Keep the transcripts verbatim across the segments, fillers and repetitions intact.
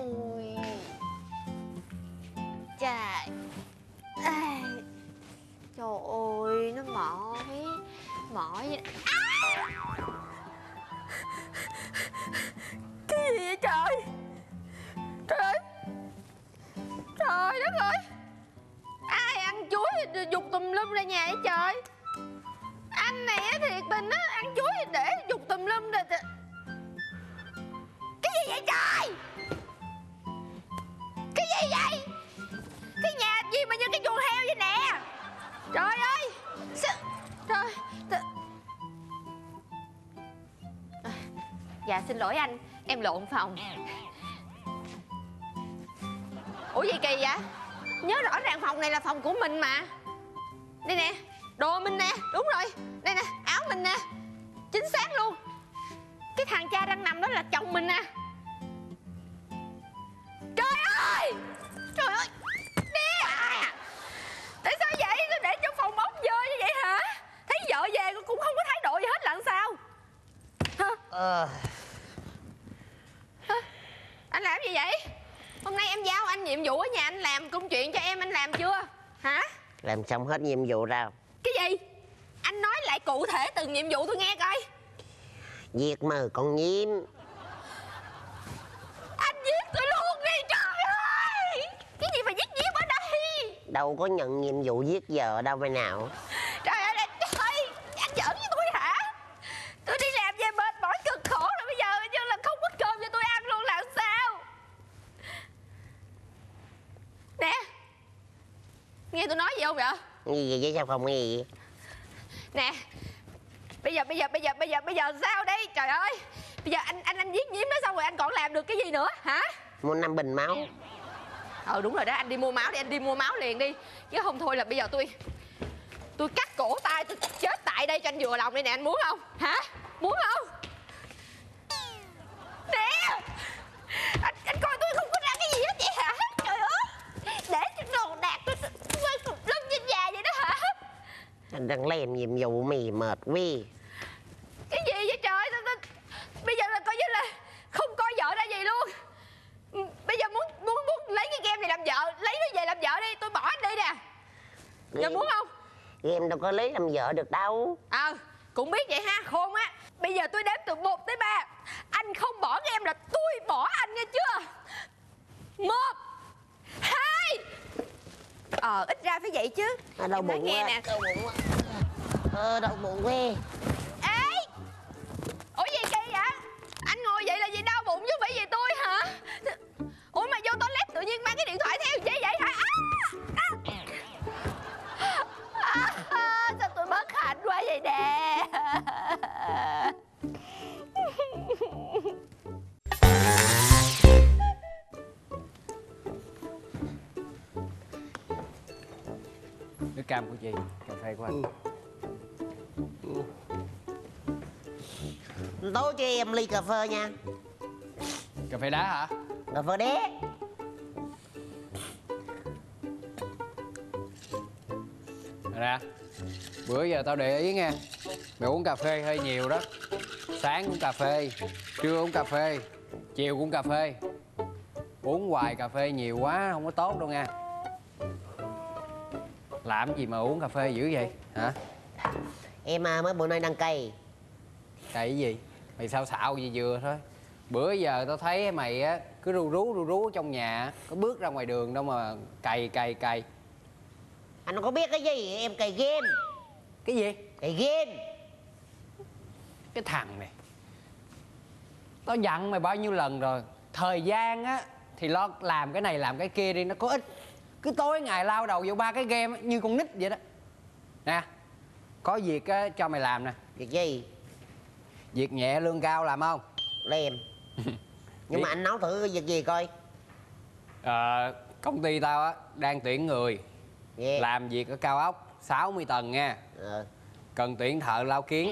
Ôi trời. À, trời ơi nó mỏi mỏi vậy. À! Cái gì vậy trời? Trời ơi, trời đất ơi, ai ăn chuối dục tùm lum ra nhà vậy trời? Anh này á thiệt tình á, ăn chuối để dục tùm lum rồi. Cái gì vậy trời? Cái gì vậy? Cái nhà gì mà như cái chuồng heo vậy nè? Trời ơi. Trời. À, dạ xin lỗi anh, em lộn phòng. Ủa gì kỳ vậy? Nhớ rõ ràng phòng này là phòng của mình mà. Đây nè, đồ mình nè, đúng rồi. Đây nè, áo mình nè. Chính xác luôn. Cái thằng cha đang nằm đó là chồng mình nè. Trời ơi! Trời ơi! Nè! Tại sao vậy? Tôi để trong phòng bóng dơ như vậy hả? Thấy vợ về cũng không có thái độ gì hết là sao? Hả? Ờ... Hả? Anh làm gì vậy? Hôm nay em giao anh nhiệm vụ ở nhà, anh làm công chuyện cho em, anh làm chưa? Hả? Làm xong hết nhiệm vụ đâu. Cái gì? Anh nói lại cụ thể từng nhiệm vụ tôi nghe coi. Giết mờ con nhím. Anh giết tôi luôn đi trời ơi! Cái gì mà giết nhím ở đây? Đâu có nhận nhiệm vụ giết vợ đâu vậy nào. Trời ơi là trời! Anh giỡn với tôi hả? Tôi đi làm về mệt mỏi cực khổ rồi, bây giờ như là không có cơm cho tôi ăn luôn là sao? Nè, nghe tôi nói gì không vậy? Gì vậy chứ sao không nghe gì? Nè, bây giờ bây giờ bây giờ bây giờ bây giờ sao đây? Trời ơi, bây giờ anh anh anh giết nhím đó xong rồi anh còn làm được cái gì nữa hả? Mua năm bình máu. Ờ đúng rồi đó, anh đi mua máu đi, anh đi mua máu liền đi, chứ không thôi là bây giờ tôi tôi cắt cổ tay, tôi chết tại đây cho anh vừa lòng đây nè. Anh muốn không hả? Muốn không? Nè, anh, anh coi tôi không có ra cái gì hết vậy hả? Trời ơi, để cho đồ đạc tôi quay cục lưng trên nhà vậy đó hả? Anh đang làm nhiệm vụ mì mệt quy. Cái gì vậy trời? Tôi, tôi, bây giờ là coi như là không coi vợ ra gì luôn. Bây giờ muốn muốn muốn lấy cái game này làm vợ, lấy nó về làm vợ đi, tôi bỏ anh đi nè. Giờ muốn không? Em đâu có lấy làm vợ được đâu. Ờ, à, cũng biết vậy ha, khôn á. Bây giờ tôi đếm từ một tới ba. Anh không bỏ game là tôi bỏ anh nghe chưa? Một, hai. Ờ, ít ra phải vậy chứ. À, đau bụng nghe quá. nè. Đau bụng quá. Ờ, đau bụng quá. Ê! Ủa gì kỳ vậy? Anh ngồi vậy là gì đau bụng chứ phải vì tôi hả? Ủa mà vô toilet tự nhiên mang cái điện thoại theo vậy vậy hả? À! À! À! Sao tôi bất hạnh quá vậy nè? Nước cam của chị, cà phê của anh. Ừ. Tối cho em ly cà phê nha. Cà phê đá hả? Cà phê đá. Nè, bữa giờ tao để ý nha, mày uống cà phê hơi nhiều đó. Sáng uống cà phê, trưa uống cà phê, chiều uống cà phê. Uống hoài cà phê nhiều quá không có tốt đâu nha. Làm gì mà uống cà phê dữ vậy hả? Em à, mới bữa nay đăng cây. Cày cái gì? Mày sao xạo gì vừa thôi. Bữa giờ tao thấy mày á cứ ru rú ru rú trong nhà, có bước ra ngoài đường đâu mà cày cày cày. Anh không có biết cái gì, em cày game. Cái gì? Cày game. Cái thằng này, tao dặn mày bao nhiêu lần rồi. Thời gian á thì lo làm cái này làm cái kia đi, nó có ích. Cứ tối ngày lao đầu vô ba cái game như con nít vậy đó. Nè, có việc á cho mày làm nè. Việc gì? Việc nhẹ lương cao làm không? Làm. Nhưng mà anh nói thử cái việc gì coi. Ờ, công ty tao á đang tuyển người. Yeah. Làm việc ở cao ốc sáu mươi tầng nha. Ờ. Cần tuyển thợ lau kiến.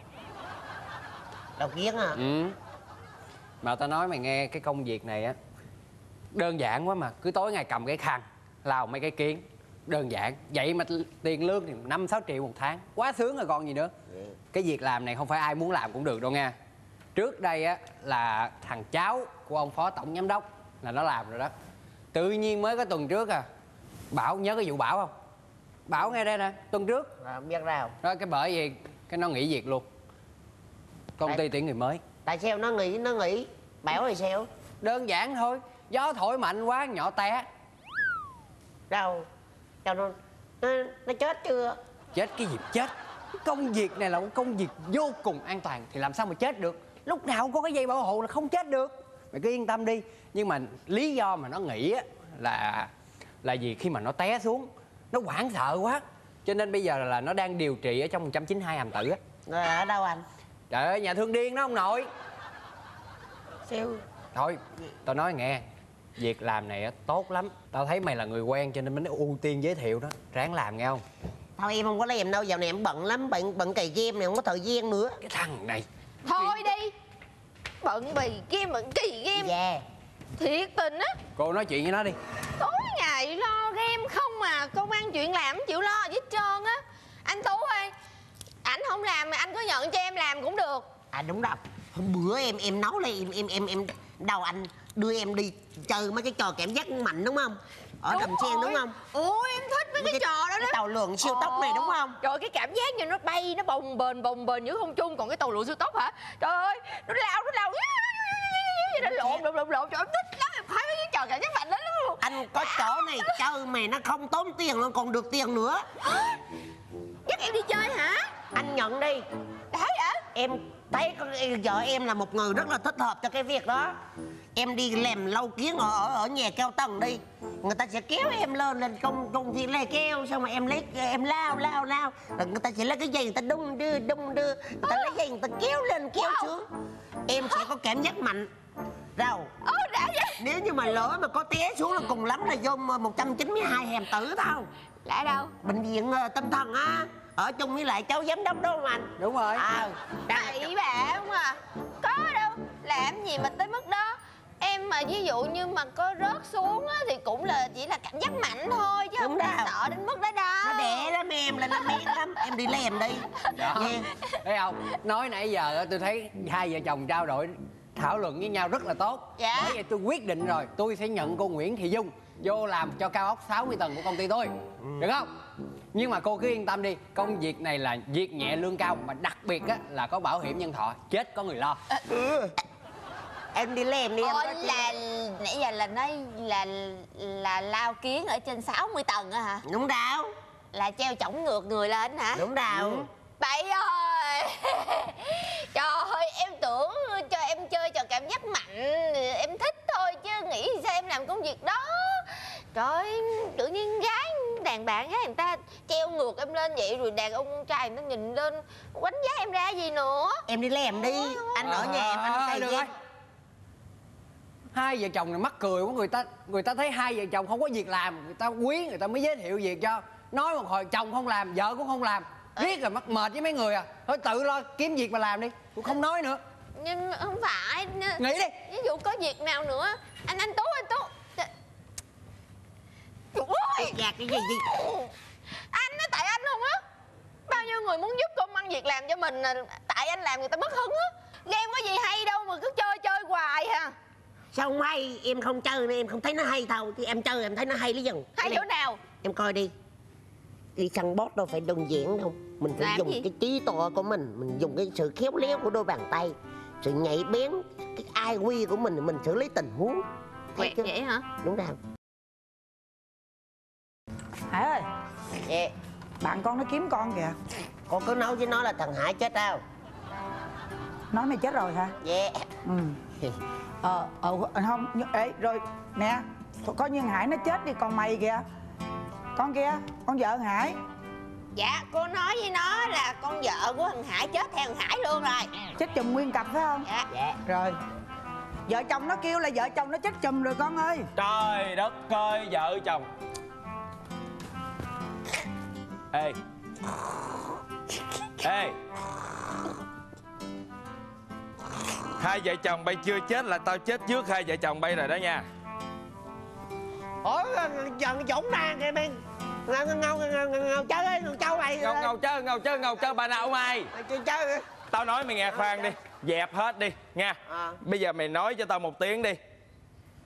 Lau kiến hả? Ừ. Mà tao nói mày nghe, cái công việc này á đơn giản quá mà. Cứ tối ngày cầm cái khăn lau mấy cái kiến. Đơn giản. Vậy mà tiền lương thì năm sáu triệu một tháng. Quá sướng rồi còn gì nữa. Yeah. Cái việc làm này không phải ai muốn làm cũng được đâu nha. Trước đây á là thằng cháu của ông phó tổng giám đốc là nó làm rồi đó. Tự nhiên mới có tuần trước à. Bảo nhớ cái vụ Bảo không? Bảo nghe đây nè, tuần trước À, biết đâu. đó, cái bởi vì cái nó nghỉ việc luôn. Công Tại- ty tuyển người mới. Tại sao nó nghỉ nó nghỉ? Bảo thì sao? Đơn giản thôi, gió thổi mạnh quá nhỏ té. Đâu? Đâu nó nó, nó chết chưa? Chết cái gì chết? Công việc này là một công việc vô cùng an toàn thì làm sao mà chết được? Lúc nào cũng có cái dây bảo hộ là không chết được. Mày cứ yên tâm đi. Nhưng mà lý do mà nó nghỉ á là là vì khi mà nó té xuống nó hoảng sợ quá, cho nên bây giờ là nó đang điều trị ở trong một trăm chín mươi hai Hàm Tử á. Rồi ở đâu anh? Trời ơi, nhà thương điên đó ông nội. Sao? Thôi tao nói nghe, việc làm này á tốt lắm. Tao thấy mày là người quen cho nên mới ưu tiên giới thiệu đó. Ráng làm nghe không? Thôi em không có làm đâu, dạo này em bận lắm, bận bận cày game này không có thời gian nữa. Cái thằng này. Thôi đi. Bận bì game, bận kỳ game. Dạ. Thiệt tình á. Cô nói chuyện với nó đi. Tối ngày lo game không mà công ăn chuyện làm không chịu lo gì hết trơn á. Anh Tú ơi, ảnh không làm mà anh có nhận cho em làm cũng được. À đúng rồi. Hôm bữa em em nấu lên em em em em đầu anh đưa em đi chơi mấy cái trò cảm giác mạnh đúng không? Ở Đầm Sen đúng không? Ủa em thích mấy cái, cái trò đó cái đó. tàu lượn siêu tốc này đúng không? Trời ơi, cái cảm giác như nó bay, nó bồng bềnh bồng bềnh giữa không trung. Còn cái tàu lượn siêu tốc hả? Trời ơi, nó lao nó lao nó lộn lộn lộn lộn. Trời ơi, em thích lắm, em khoái mấy cái trò cảm giác mạnh đó lắm luôn. Anh có chỗ này chơi mà nó không tốn tiền luôn, còn được tiền nữa. Dắt em đi chơi hả? Anh nhận đi. Đã vậy? Em thấy con vợ em là một người rất là thích hợp cho cái việc đó. Em đi làm lâu kiến ở ở, ở nhà cao tầng đi, người ta sẽ kéo em lên lên công công ty lê keo, xong rồi em lấy em lao lao lao rồi người ta sẽ lấy cái dây người ta đung đưa đung đưa, người ta lấy dây người ta kéo lên kéo xuống. Em sẽ có cảm giác mạnh rồi. Ồ, đã vậy? Nếu như mà lỡ mà có té xuống là cùng lắm là vô một trăm chín mươi hai Hàm Tử tao. Là đâu? Bệnh viện uh, tâm thần á, ở chung với lại cháu giám đốc đó không anh? Đúng rồi. À, Bậy bạ không à. Có đâu, làm gì mà tới mức đó. Em mà ví dụ như mà có rớt xuống á, thì cũng là chỉ là cảm giác mạnh thôi chứ Đúng không phải đâu. sợ đến mức đó đâu. nó đẻ lắm em, là nó men lắm. Em đi làm đi Đó. nha. Thấy không? Nói nãy giờ á, tôi thấy hai vợ chồng trao đổi thảo luận với nhau rất là tốt. Dạ. Bởi vậy tôi quyết định rồi, tôi sẽ nhận cô Nguyễn Thị Dung vô làm cho cao ốc sáu mươi tầng của công ty tôi. Được không? Nhưng mà cô cứ yên tâm đi, công việc này là việc nhẹ lương cao, mà đặc biệt á là có bảo hiểm nhân thọ, chết có người lo. Ừ. Em đi làm đi em. Ôi có chuyện. là nãy giờ là nói là là lao kiến ở trên sáu mươi tầng á hả? Đúng đâu. Là treo chổng ngược người lên hả? Đúng đâu. Bậy ơi. Trời ơi, em tưởng cho em chơi trò cảm giác mạnh em thích thôi chứ nghĩ sao em làm công việc đó. Trời ơi, tự nhiên gái đàn bạn gái người ta treo ngược em lên vậy, rồi đàn ông trai người ta nhìn lên đánh giá em ra gì nữa. Em đi làm đi. Anh ở nhà em anh cày được game. rồi. Hai vợ chồng này mắc cười quá, người ta người ta thấy hai vợ chồng không có việc làm, người ta quý, người ta mới giới thiệu việc cho. Nói một hồi chồng không làm, vợ cũng không làm, riết rồi mắc mệt với mấy người à. Thôi tự lo kiếm việc mà làm đi, tôi không nói nữa. Nhưng không phải. Nghỉ đi. Ví dụ có việc nào nữa. Anh anh Tú anh Tú. Trời ơi. Gạt cái gì gì. Anh á, tại anh không á. Bao nhiêu người muốn giúp công ăn việc làm cho mình, tại anh làm người ta mất hứng á. Game có gì hay đâu mà cứ chơi chơi hoài à. Sao không hay? Em không chơi nên em không thấy nó hay thôi. Chứ em chơi em thấy nó hay lý dần. Hay chỗ nào? Em coi đi. Đi săn boss đâu phải đơn giản đâu. Mình phải Làm dùng gì? cái trí tuệ của mình. Mình dùng cái sự khéo léo của đôi bàn tay, sự nhạy bén, cái ai quy của mình. Mình xử lý tình huống. Thấy Quẹt chưa? vậy hả? Đúng đâu. Hải ơi, Dạ. bạn con nó kiếm con kìa. Con cứ nói với nó là thằng Hải chết đâu. Nói mày chết rồi hả? Dạ. Ừ. Ờ, ờ, không, nhưng- ê, rồi, nè, thôi coi như thằng Hải nó chết đi, còn mày kìa. Con kia, con vợ thằng Hải. Dạ, cô nói với nó là con vợ của thằng Hải chết theo thằng Hải luôn rồi. Chết chùm nguyên cặp phải không? Dạ. Dạ. Rồi, vợ chồng nó kêu là vợ chồng nó chết chùm rồi con ơi. Trời đất ơi, vợ chồng. Ê Ê hai vợ chồng bay chưa chết là tao chết trước hai vợ chồng bay rồi đó nha. Ủa, dần dũng ra kìa men. Ngầu ngầu ngầu ngầu chơi ơi, ngầu châu mày. Ngầu ngầu chơi, ngầu chơi, ngầu chơi bà nào mày. Mày chơi chơi. Tao nói mày nghe khoan đi. Dẹp hết đi nha. À. Bây giờ mày nói cho tao một tiếng đi.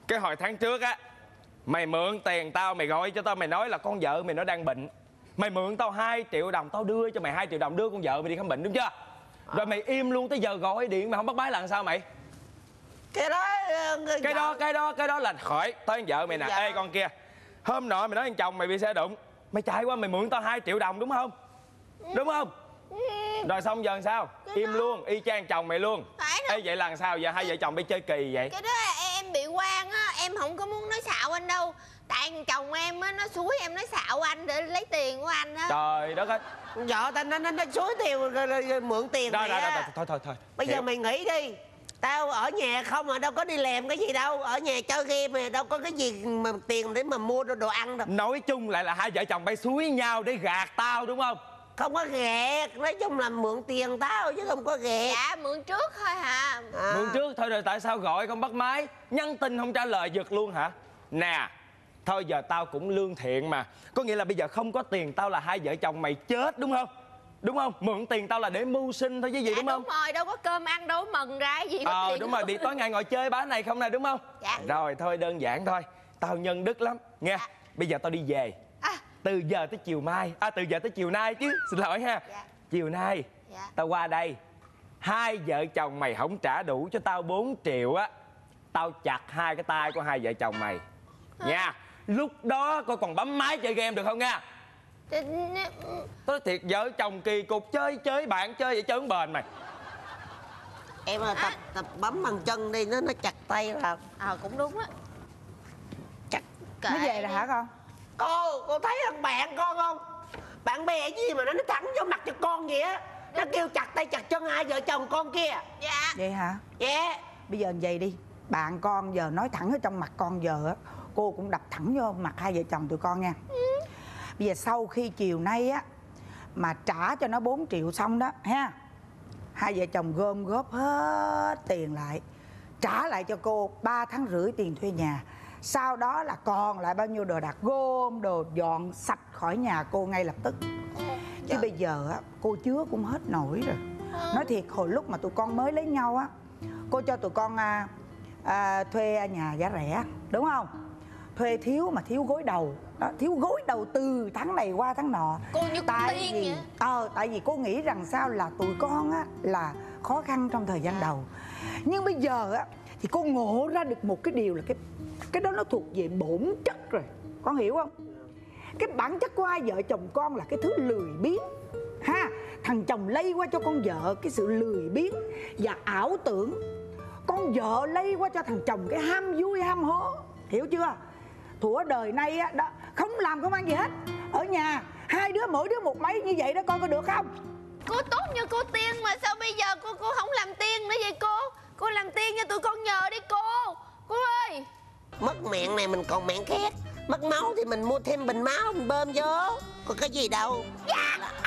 Cái hồi tháng trước á, mày mượn tiền tao, mày gọi cho tao, mày nói là con vợ mày nó đang bệnh. Mày mượn tao hai triệu đồng, tao đưa cho mày hai triệu đồng đưa con vợ mày đi khám bệnh, đúng chưa? Rồi mày im luôn tới giờ gọi điện mày không bắt máy là làm sao mày? Cái đó uh, Cái đó, cái đó, cái đó là khỏi tới vợ mày nè. Dạ. Ê con kia, hôm nọ mày nói thằng chồng mày bị xe đụng, mày chạy qua mày mượn tao hai triệu đồng đúng không? Đúng không? Rồi xong giờ làm sao? Im luôn, y chang chồng mày luôn. Phải đâu. Ê vậy là làm sao? Giờ hai vợ chồng bị chơi kỳ vậy? Cái đó em bị quan á, em không có muốn nói xạo anh đâu. Tại thằng chồng em á, nó xúi em nói xạo anh để lấy tiền của anh á. Trời đất ơi. Vợ tao nó nó nó xúi tiền rồi, rồi, rồi mượn tiền Đó, mày đó, đó, á. đó, thôi thôi thôi. Bây Hiểu. giờ mày nghĩ đi. Tao ở nhà không mà đâu có đi làm cái gì đâu. Ở nhà chơi game mà đâu có cái gì mà tiền để mà mua đồ ăn đâu. Nói chung lại là hai vợ chồng bay xúi nhau để gạt tao đúng không? Không có gạt, nói chung là mượn tiền tao chứ không có gạt. Dạ mượn trước thôi hả? À. Mượn trước thôi rồi tại sao gọi không bắt máy? Nhắn tin không trả lời giật luôn hả? Nè, thôi giờ tao cũng lương thiện mà. Có nghĩa là bây giờ không có tiền tao là hai vợ chồng mày chết đúng không? Đúng không? Mượn tiền tao là để mưu sinh thôi chứ gì Dạ, đúng không? đúng rồi, đâu có cơm ăn đâu có mần ra cái gì mất Ờ tiền đúng rồi, đi tối ngày ngồi chơi bá này không này đúng không? Dạ. Rồi thôi đơn giản thôi. Tao nhân đức lắm nghe. Dạ. Bây giờ tao đi về. À, Từ giờ tới chiều mai. À từ giờ tới chiều nay chứ. Xin lỗi ha. Dạ. Chiều nay Dạ. tao qua đây. Hai vợ chồng mày không trả đủ cho tao bốn triệu á, tao chặt hai cái tay của hai vợ chồng mày nha. Lúc đó coi còn bấm máy chơi game được không nha? thì- Tôi nói thiệt vợ chồng kỳ cục chơi chơi bạn chơi vậy chớn bền mày. Em là tập tập bấm bằng chân đi, nó nó chặt tay là Ờ cũng đúng á. chặt. Kệ Nó về rồi đi. hả con? Cô, cô thấy thằng bạn con không? Bạn bè gì mà nó nó thẳng vô mặt cho con vậy á. Nó kêu chặt tay chặt chân hai vợ chồng con kia. Dạ. Vậy hả? Dạ. Bây giờ vậy đi, bạn con giờ nói thẳng ở trong mặt con giờ á, cô cũng đập thẳng vô mặt hai vợ chồng tụi con nha. Bây giờ sau khi chiều nay á mà trả cho nó bốn triệu xong đó ha, hai vợ chồng gom góp hết tiền lại, trả lại cho cô ba tháng rưỡi tiền thuê nhà. Sau đó là còn lại bao nhiêu đồ đạc gom đồ dọn sạch khỏi nhà cô ngay lập tức. Chứ bây giờ á cô chứa cũng hết nổi rồi. Nói thiệt hồi lúc mà tụi con mới lấy nhau á, cô cho tụi con à, à, thuê nhà giá rẻ đúng không? Thuê thiếu mà thiếu gối đầu đó, thiếu gối đầu từ tháng này qua tháng nọ. Cô như con Tại tiên vì vậy. ờ tại vì cô nghĩ rằng sao là tụi con á là khó khăn trong thời gian đầu. Nhưng bây giờ á thì cô ngộ ra được một cái điều là cái cái đó nó thuộc về bổn chất rồi, con hiểu không? Cái bản chất của hai vợ chồng con là cái thứ lười biếng ha. Thằng chồng lây qua cho con vợ cái sự lười biếng và ảo tưởng, con vợ lây qua cho thằng chồng cái ham vui ham hố, hiểu chưa? Thuở đời nay á đó, không làm công ăn gì hết, ở nhà hai đứa mỗi đứa một máy như vậy đó, con có được không? Cô tốt như cô Tiên mà sao bây giờ cô cô không làm Tiên nữa vậy cô? Cô làm Tiên cho tụi con nhờ đi cô. Cô ơi. Mất mạng này mình còn mạng khác. Mất máu thì mình mua thêm bình máu mình bơm vô. Còn cái gì đâu. Dạ.